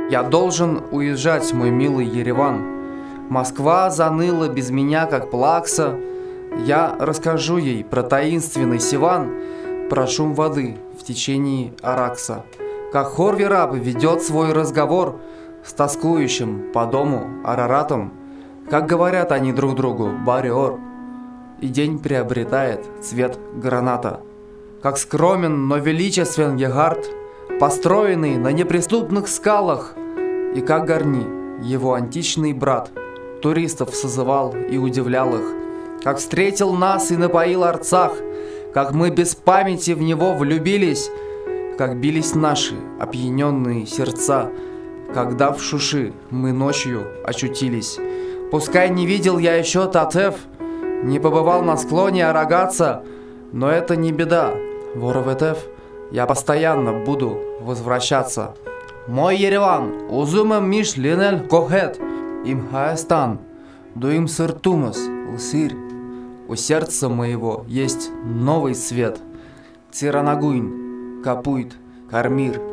Я должен уезжать, мой милый Ереван. Москва заныла без меня, как плакса. Я расскажу ей про таинственный Сиван, про шум воды в течении Аракса. Как Хорви-раб ведет свой разговор с тоскующим по дому Араратом. Как говорят они друг другу «Бариор». И день приобретает цвет граната. Как скромен, но величествен Егард, построенный на неприступных скалах. И как Гарни, его античный брат, туристов созывал и удивлял их. Как встретил нас и напоил Арцах, как мы без памяти в него влюбились, как бились наши опьяненные сердца, когда в Шуши мы ночью очутились. Пускай не видел я еще Татев, не побывал на склоне Арагатса, но это не беда, Вороветев, я постоянно буду возвращаться. Мой Ереван, узумем миш линель кохет, им хаэстан, дуим сыртумас, лсирь. У сердца моего есть новый свет. Циранагуин, Капуит, Кармир.